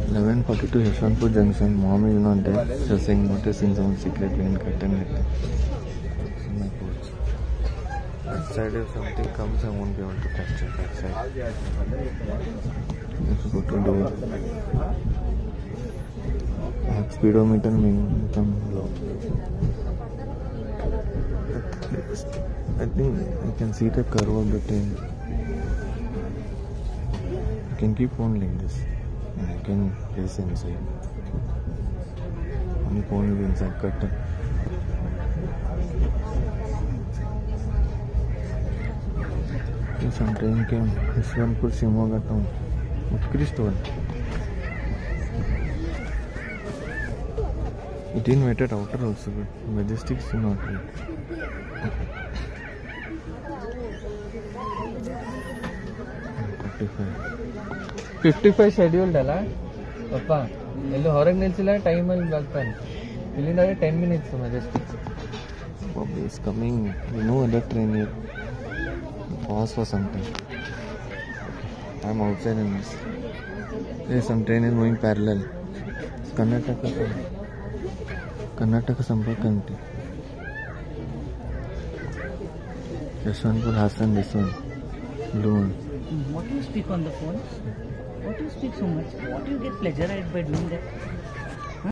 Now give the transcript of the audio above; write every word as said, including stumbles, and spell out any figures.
eleven forty-two Yeshwanthpur Junction. Mom is not there. She's saying noticing some secret in curtain. My coach. That side, if something comes, I won't be able to capture that side. Let's go to door. Speedometer may become low. I think I can see the curve of the train. You can keep on like this. And I can place inside. Only phone is inside curtain. Some train came. Yeshwanthpur Shimoga town. Utkrisht one. It didn't wait at outer also, but Majestic is not wait. forty-five. fifty-five scheduled ಅಲ್ಲ ಅಪ್ಪ ಎಲ್ಲೂ ಹೊರಗೆ ನಿಲ್ಸಿಲ್ಲ ಟೈಮಲ್ಲಿ ಬರ್ತಾನೆ ಇಲ್ಲಿಂದ ten minutes Majestic. Bobby is coming. We know other train here. Pause for some time. I'm outside in this. There's some train is going parallel. Karnataka. Karnataka Sampark Committee. Yeshwanthpur Hassan, this one. Blue one. What do you speak on the phone? What do you speak so much? What do you get pleasure at by doing that?